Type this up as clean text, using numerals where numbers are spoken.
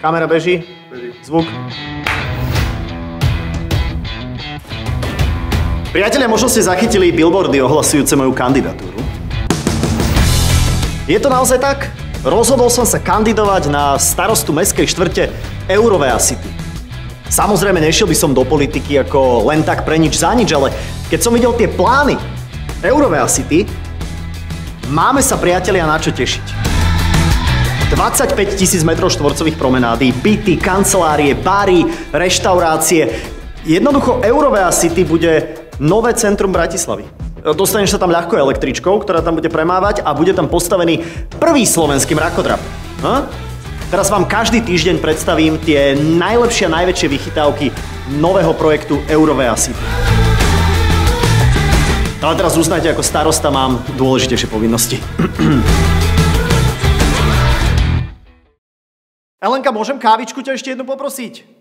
Kamera beží? Zvuk? Priatelia, možno ste zachytili billboardy ohlasujúce moju kandidatúru. Je to naozaj tak? Rozhodol som sa kandidovať na starostu mestskej štvrte Eurovea City. Samozrejme, nešiel by som do politiky ako len tak pre nič za nič, ale keď som videl tie plány Eurovea City, máme sa, priatelia, na čo tešiť. 25 000 m2 promenády, byty, kancelárie, bary, reštaurácie. Jednoducho Eurovea City bude nové centrum Bratislavy. Dostaneš sa tam ľahko električkou, ktorá tam bude premávať a bude tam postavený prvý slovenský mrakodrap. Teraz vám každý týždeň predstavím tie najlepšie a najväčšie vychytávky nového projektu Eurovea City. Ale teraz uznajte, ako starosta mám dôležitejšie povinnosti. Elenka, môžem kávičku ťa ešte jednu poprosiť?